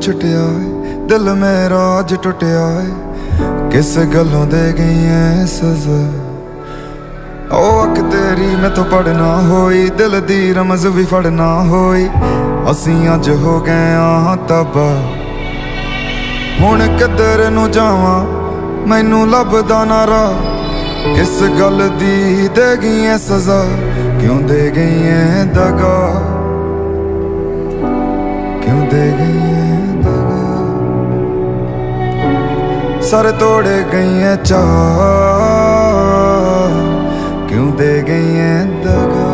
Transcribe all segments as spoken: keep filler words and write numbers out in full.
छुटिया है, दिल मेरा अज टुटिया है, किस गलों दे गई है सजा। ओ अख तेरी मैं तो पढ़ना होई, दिल दी रमज भी फड़ना होई, असी अज हो गए हाँ तबा। हुण किधर नू जावां मैनू लभदा ना राह, किस गल दी दे गई है सजा, क्यों दे गई है दगा, क्यों दे गई है दगा। सर तोड़े गई है चाह, क्यों दे गई है दगा।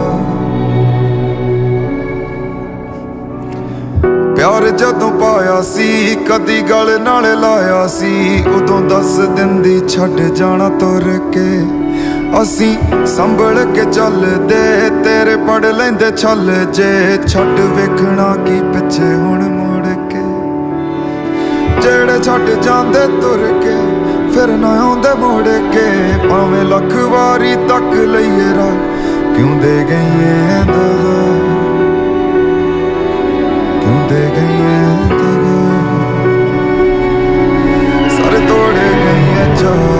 प्यार जदों पाया सी कदी गल नाल लाया सी, उदों दस दिन दी छड़ जाना तुर के, असी संभल के चलदे तेरे पड़ लेंदे छल जे, छड़ वेखना की पिछे हुण मुड़ के, जेड़े छड़ जांदे तुर के फिर ना आउंदे मुड़ के, भावें लख वारी तक लईए राह, क्यों दे गई है दगा, क्यों दे गई है दगा। सर तोड़े गई है चाह,